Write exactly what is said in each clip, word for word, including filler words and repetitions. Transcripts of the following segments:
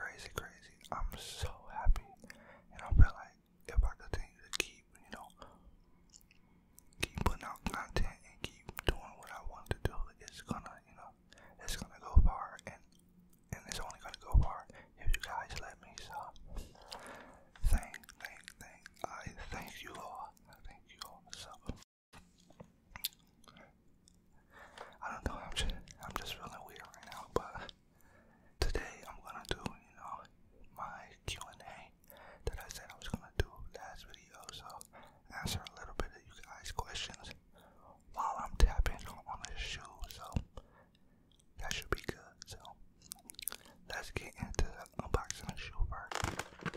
crazy, crazy. I'm so happy, and I feel like if I continue to keep, you know, keep putting out content and keep doing what I want to do, it's gonna, you know, it's gonna go far, and and it's only gonna go far if you guys let me. So, thank, thank, thank, I thank you all. I thank you all. So, I don't know. I'm just, I'm just feeling weird right now, but today I'm gonna do, you know, my Q and A that I said I was gonna do last video. So, answer a little bit of you guys' questions while I'm tapping on the shoe. So, that should be good. So, let's get into unboxing the shoe first.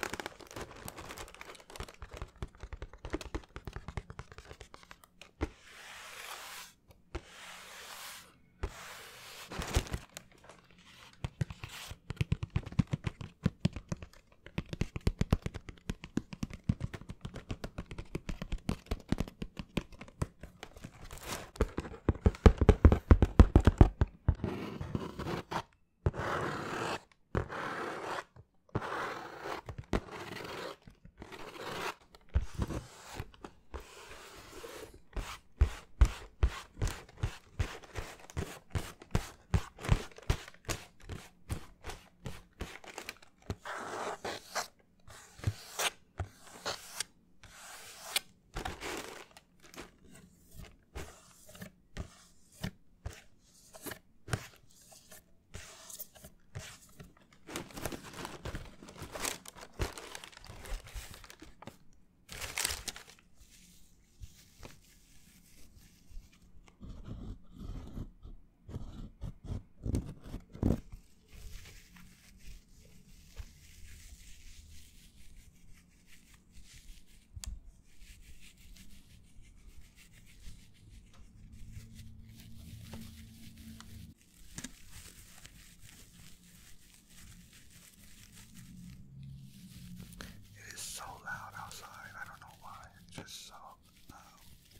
It is so loud outside. I don't know why. It's just so loud.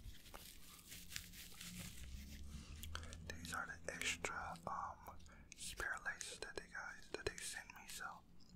These are the extra um spare laces that they guys that they sent me. So.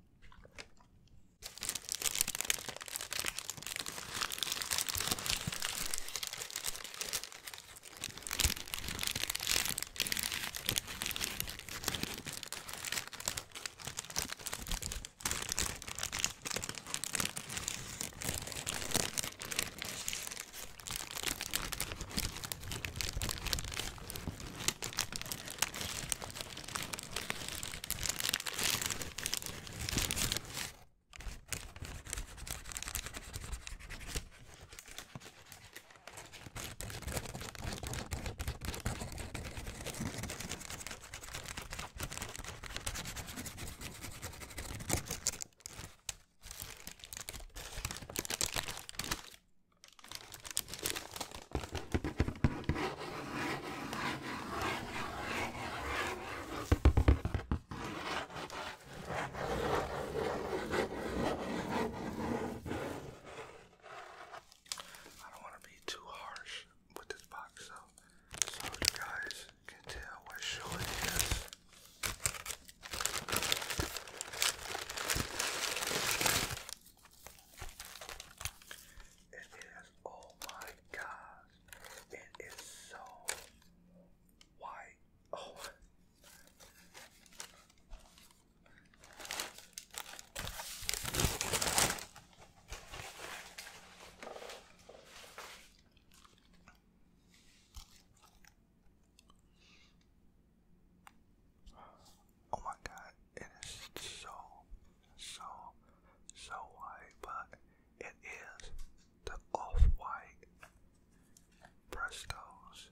Prestos.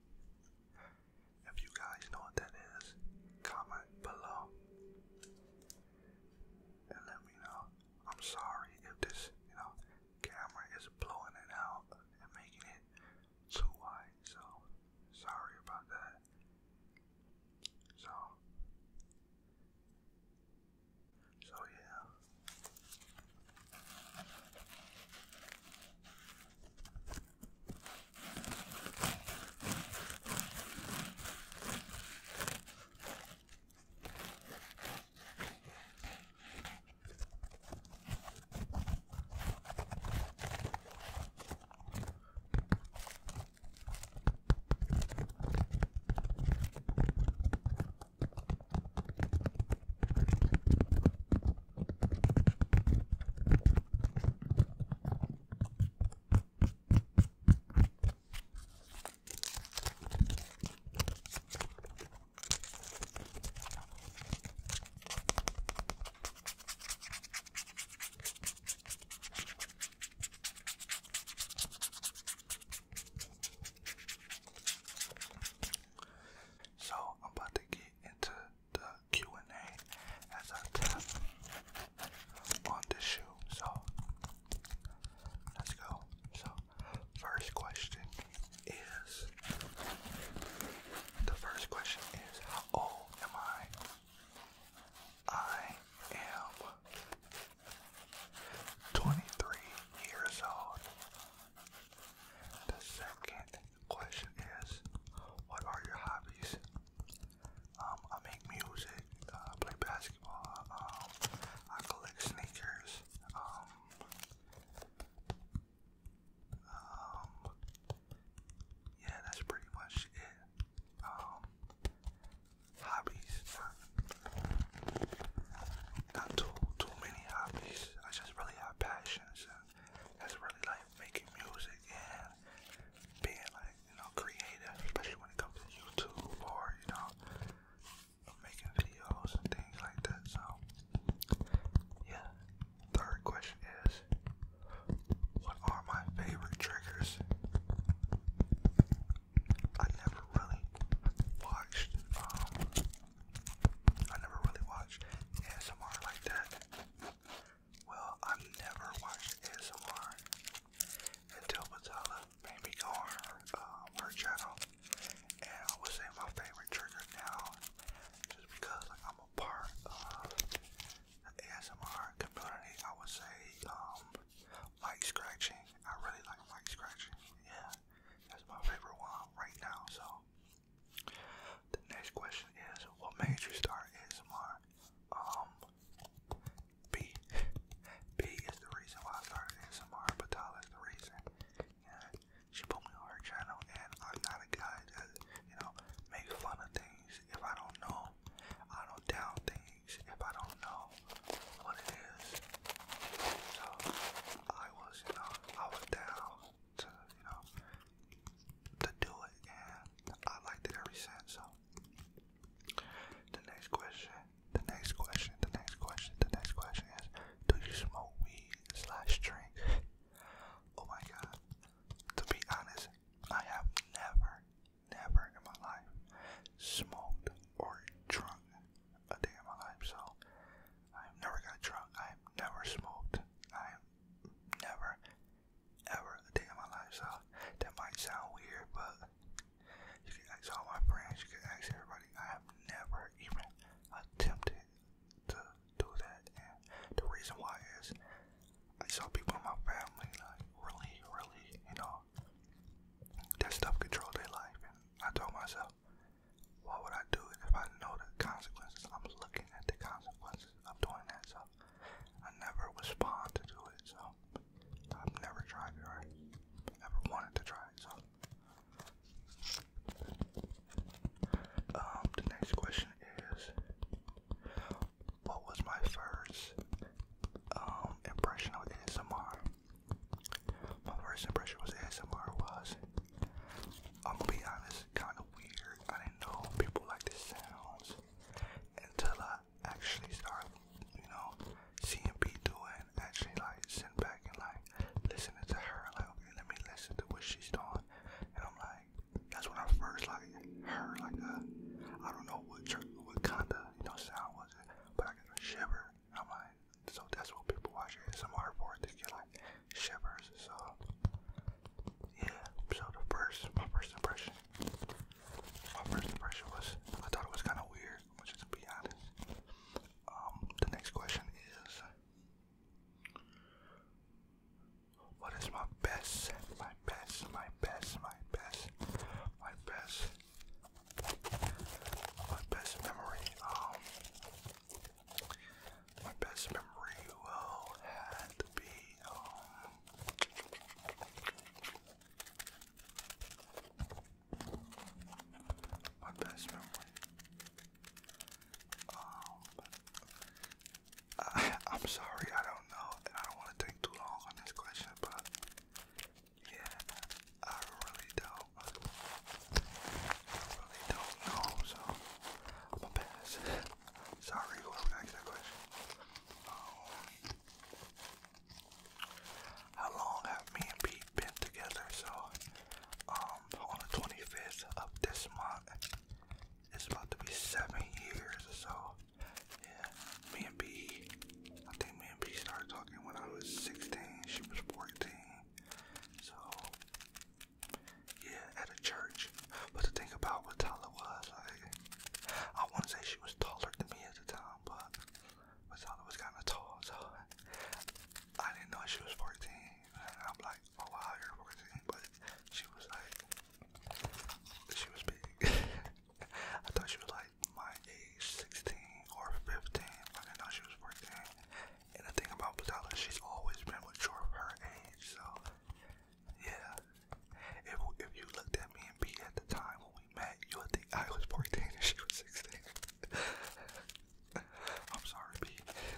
If you guys know what that is, comment below and let me know. I'm sorry if this, you know, camera is blowing it out and making it too wide, so sorry about that. So, so yeah. sorry, I don't know, and I don't want to take too long on this question, but yeah, I really don't. I really don't know, so I'm gonna pass. Sorry, whoever asked that question. Um, how long have me and Pete been together? So, um, on the twenty-fifth of this month, it's about to be seven years or so. Yeah, me and B, I think me and B started talking when I was sixteen, she was fourteen. So, yeah, at a church. But the thing about what Tyler was, like, I wouldn't say she was taller than me at the time, but, but Tyler was kind of tall, so I didn't know she was fourteen. And I'm like, oh wow, you're fourteen, but she was like, she was big. I thought she was like my age, sixteen or fifteen. I didn't know she was fourteen. And the thing about Tyler, she's always been mature for her age, so yeah. If if you looked at me and B at the time when we met, you would think I was fourteen and she was sixteen. I'm sorry, B.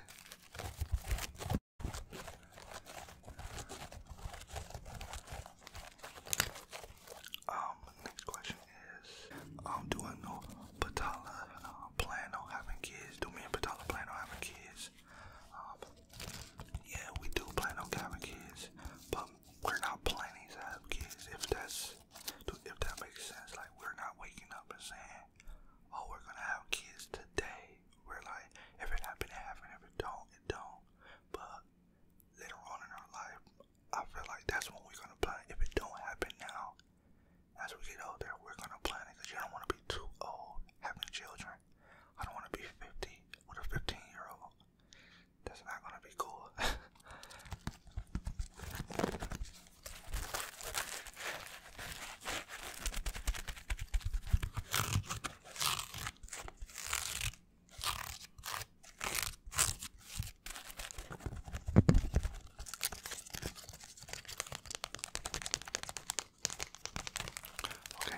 Um, next question is, um, do I know Patala uh, plan on having kids? Do me and Patala plan on having kids? Um, yeah, we do plan on having kids, but we're not planning to have kids. If that's, if that makes sense, like we're not waking up and saying, "Oh, we're gonna have kids today." We're like, if it happen, it happen. If it don't, it don't. But later on in our life, I feel like that's when we're gonna plan. If it don't happen now, as we get older, we're gonna plan it because you don't want to be too old having children. I don't want to be fifty with a fifteen year old. That's not gonna be cool. Okay,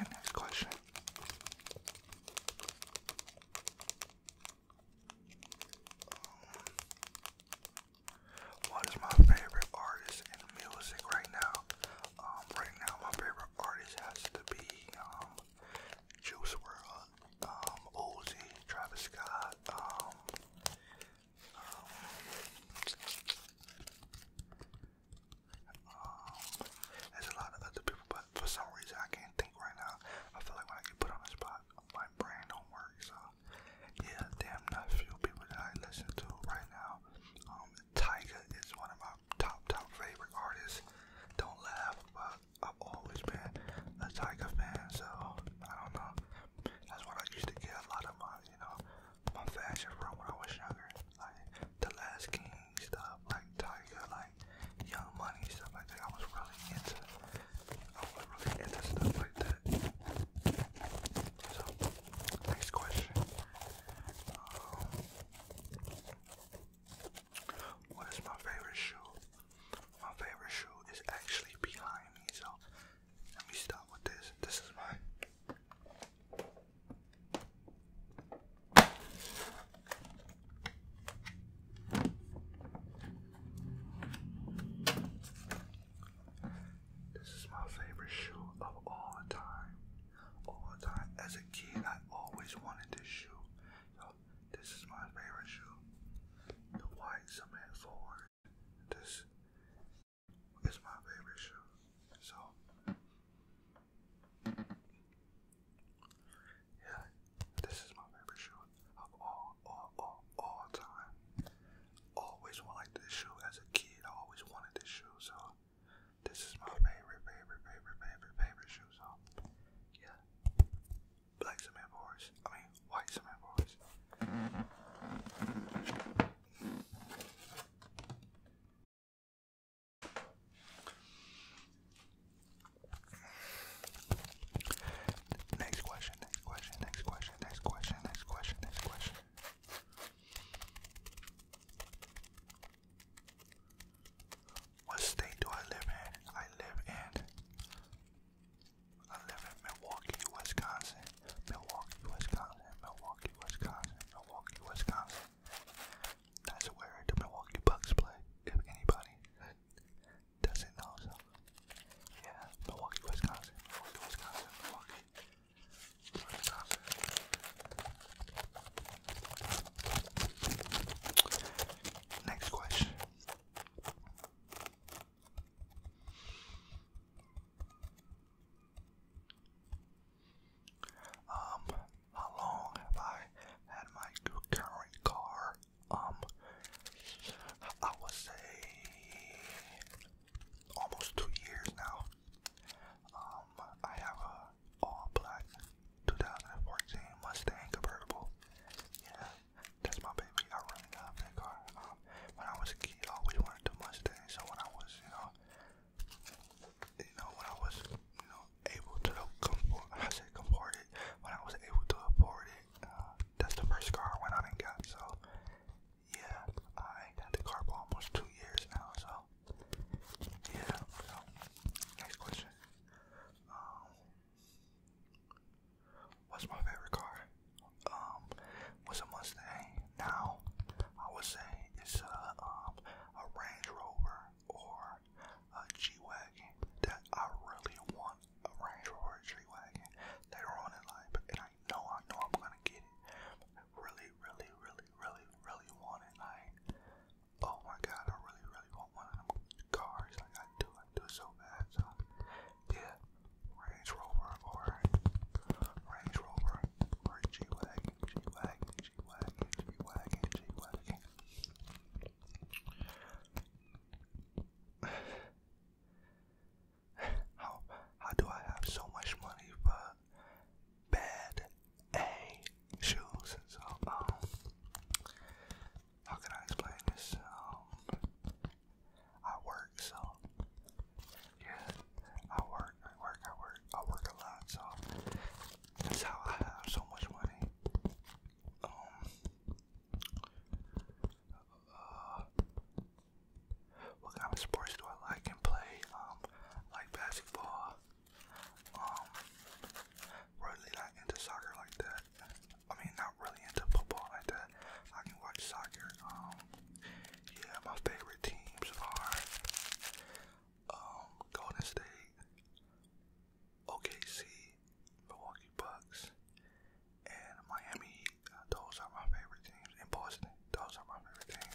favorite teams are um, Golden State, O K C, Milwaukee Bucks, and Miami Heat. Uh, those are my favorite teams. In Boston, those are my favorite teams.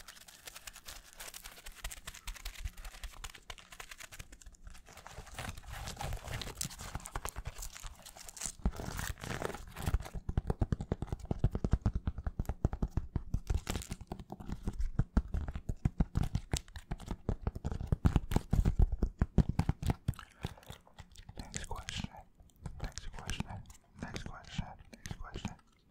Next question. Next question. Next question. Next question.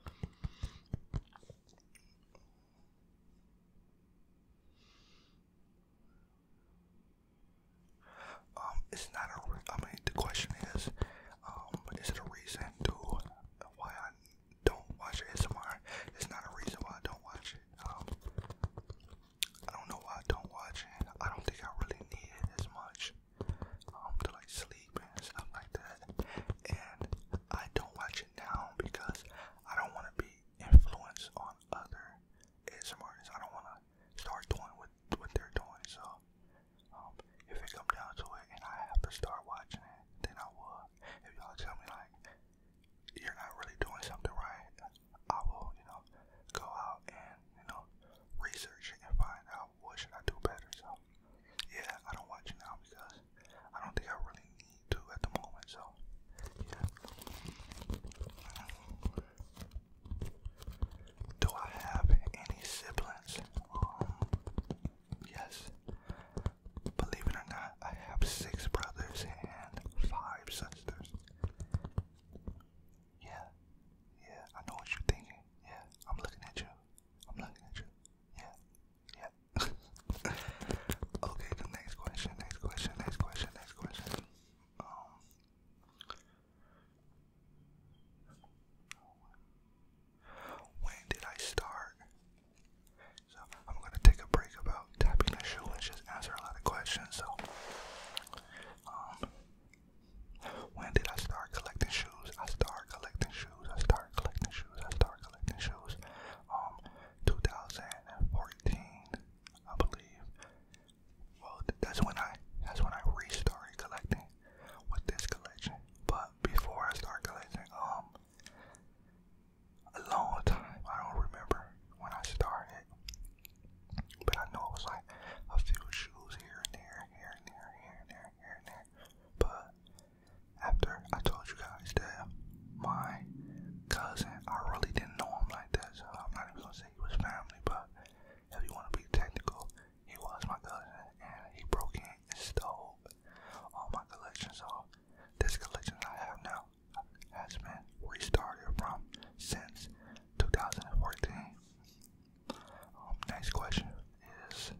Um, it's not a. Re- I mean, the question is, um, is it a reason to why I don't watch A S M R? It's not a reason why I don't watch it. Um, I don't know why I don't watch it. I don't think I really need it as much. Um, to like sleep and stuff like that. And I don't watch it now because I don't want to be influenced on other A S M Rs. I don't want to start doing what, what they're doing. So, um, if it comes down to it and I have to start watching it, then I will. If y'all tell me like, you're not really doing something right, I will, you know, go out and, you know, research it and find out what should I do better. So, yeah, I don't watch it now because I don't think I really need to at the moment. So, yeah. Do I have any siblings? Um, yes. Believe it or not, I have six brothers and five sisters. Yeah, yeah, I know what you're thinking. Yeah, I'm looking at you. I'm looking at you. Yeah, yeah. Okay, the next question, next question, next question, next question. Um, when did I start? So I'm gonna take a break about tapping the shoe and just answer a lot of questions. So, um, when did I start collecting shoes? I started collecting shoes. I started collecting shoes. I started collecting shoes. Um, twenty fourteen, I believe. Well, that's when I that's when I restarted collecting with this collection. But before I started collecting, um, a long time. I don't remember when I started, but I know it was like a few shoes here and there, here and there, here and there, here and there. But after I told you guys that my cousin, I really didn't know him like that, so I'm not even gonna say he was family, but if you want to be technical, he was my cousin, and he broke in and stole all my collection. So this collection I have now has been restarted from since two thousand fourteen. Um, next question is,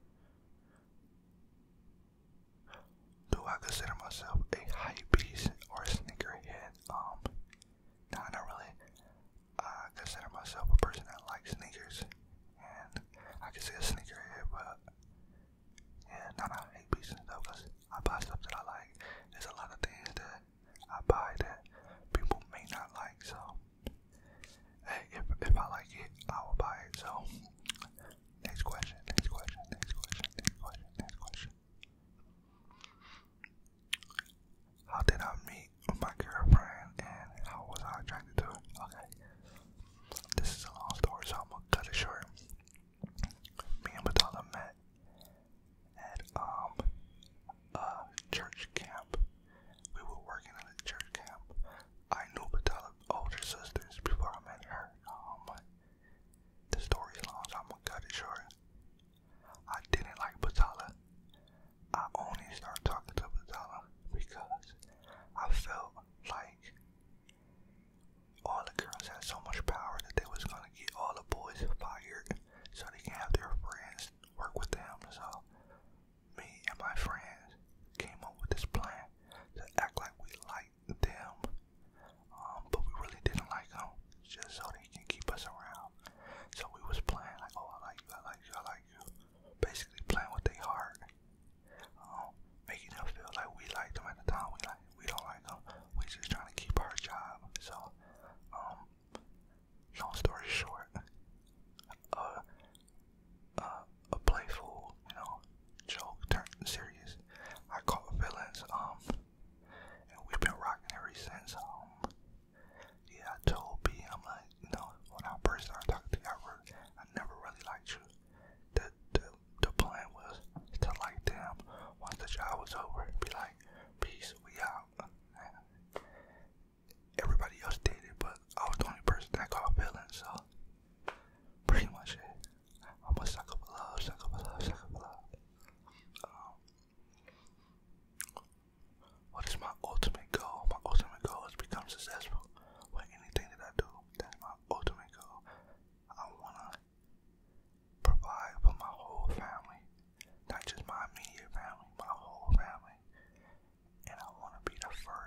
do I consider myself a hype beast or a sneakerhead? Um, nah, not really. I consider myself a person that likes sneakers, and I can say a sneakerhead, but yeah, not a hype beast and stuff, because I buy stuff that I like. There's a lot of things that I buy that people may not like, so hey, if, if I like it, I will buy it. So, next question, next question, next question, next question, next question. How did I meet my girlfriend and how was I attracted to her? Okay, this is a long story, so I'm gonna cut it short. Me and Batala met at um a church camp. We were working at a church camp. I knew Batala's older sisters before I met her. Um, the story is long, so I'm gonna cut it short. I didn't like Batala. I only started talking to Batala because I felt like all the girls had so much power that they was gonna get all the boys fired so they can have their friends work with them. So me and my friends came up with this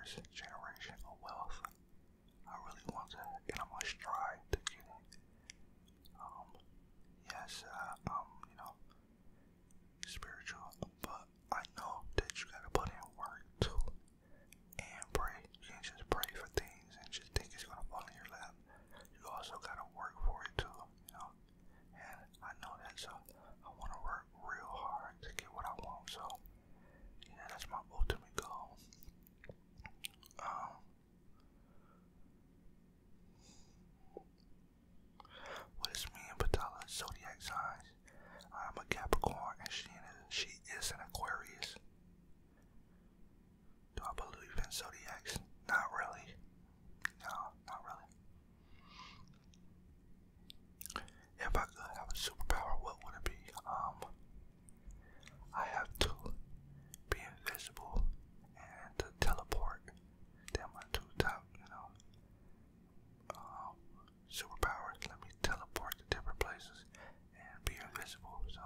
first generation of wealth. I really want to, and I'm gonna strive to get it. Um, yes, uh, um, you know, spiritual, but I know that you gotta put in work too, and pray. You can't just pray for things and just think it's gonna fall in your lap. You also gotta work for it too, you know. And I know that, so I want to work real hard to get what I want. So yeah, that's my ultimate goal. Um, what is me and Patala's zodiac signs? I'm a Capricorn and she is, she is an Aquarius. Do I believe in zodiacs? Not really. No, not really. If I could have a superpower, what would it be? Um, I have to be invisible and to teleport. They're my two top, you know, um, superpowers. Let me teleport to different places and be invisible. So,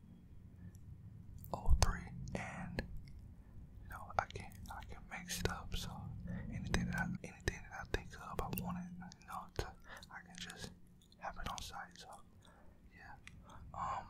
all three, and you know, I can I can make stuff. So anything that I, anything that I think of, I want it, you know, to I can just have it on site. So yeah, um,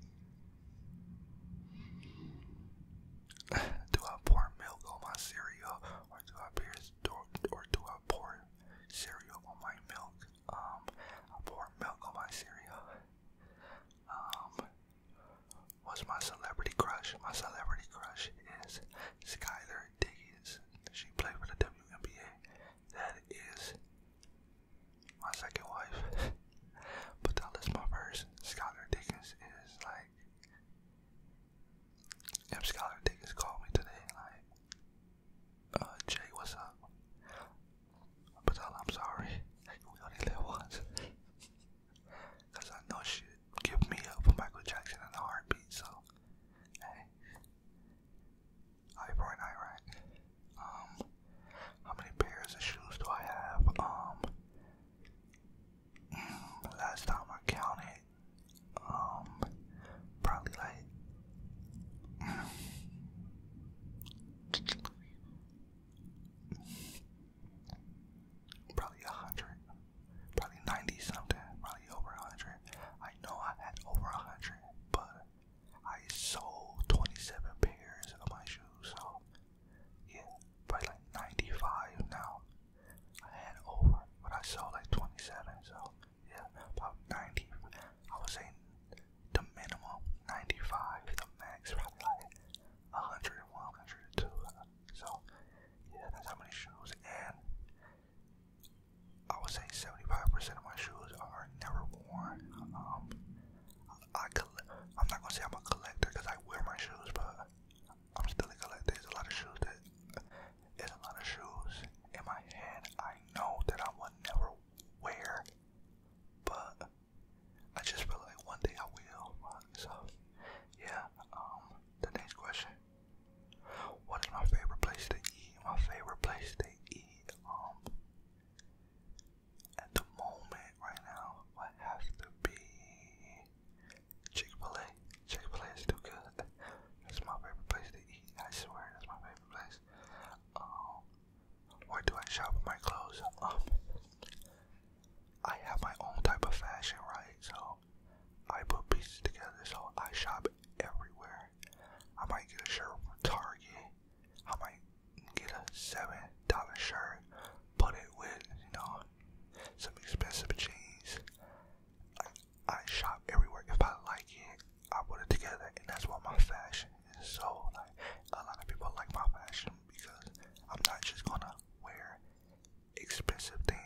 do I pour milk on my cereal, or do I pierce, or, or do I pour cereal on my milk? Um, I pour milk on my cereal. Um, what's my celebrity crush? My celebrity crush is Skylar Diggins. She played for the W N B A. That is my second wife. But that is my first. Skylar Diggins is like, if Skylar Diggins called me today, like, uh, Jay, what's up? But tell her I'm sorry. We only live once. Cause I know she'd give me up for Michael Jackson in a heartbeat. So, hey, eye for an eye, right? Um, how many pairs of shoes do I have? Um, last time I counted, um, probably like, probably a hundred, probably ninety something, probably over a hundred. I know I had over a hundred, but I sold twenty-seven pairs of my shoes, so yeah, probably like ninety-five now. I had over, but I sold like twenty-seven, so yeah, about ninety. I would say the minimum ninety-five, the max probably like one hundred one, one hundred two. So yeah, that's how many shoes. And I would say seventy-five percent of my shoes are never worn. Um, I coll- I'm not gonna say I'm a collector because I wear my shoes, but I'm still a collector. There's a lot of shoes that, there's a lot of shoes in my head I know that I would never wear, but I just feel like one day I will. So yeah, um, the next question. What is my favorite place to eat? My favorite place to eat, um, at the moment right now would have to be Chick-fil-A. Chick-fil-A is too good. That's my favorite place to eat. I swear, that's my favorite place. Um, where do I shop for my clothes? Um, I have my own type of fashion, right? So I put pieces together, so I shop everywhere. I might get a shirt from Target. I might get a seven dollar shirt, put it with, you know, some expensive jeans. I, I shop everywhere. If I like it, I put it together, and that's what my fashion is. So like, a lot of people like my fashion because I'm not just gonna wear expensive things.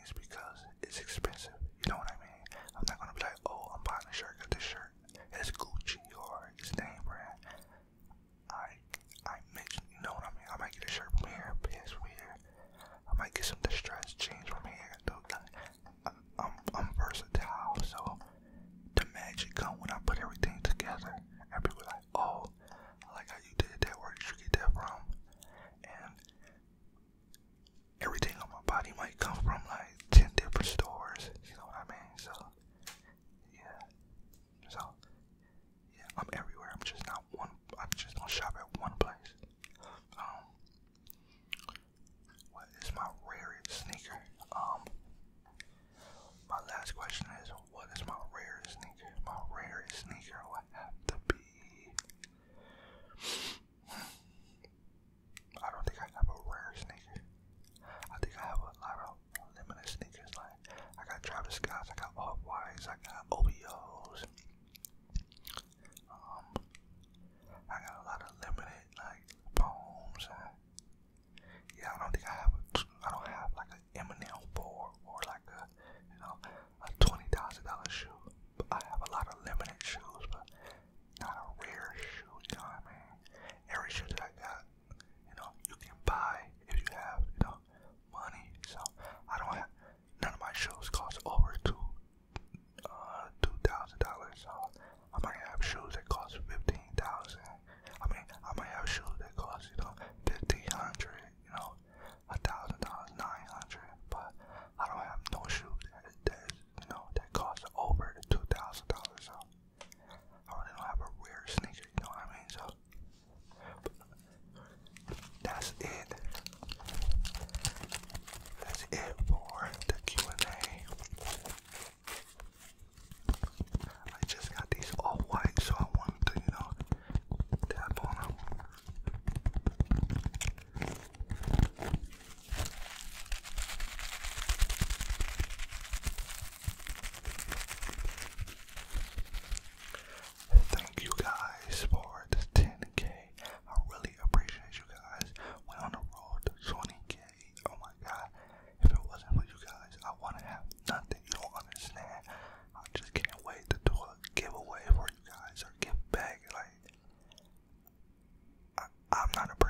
not a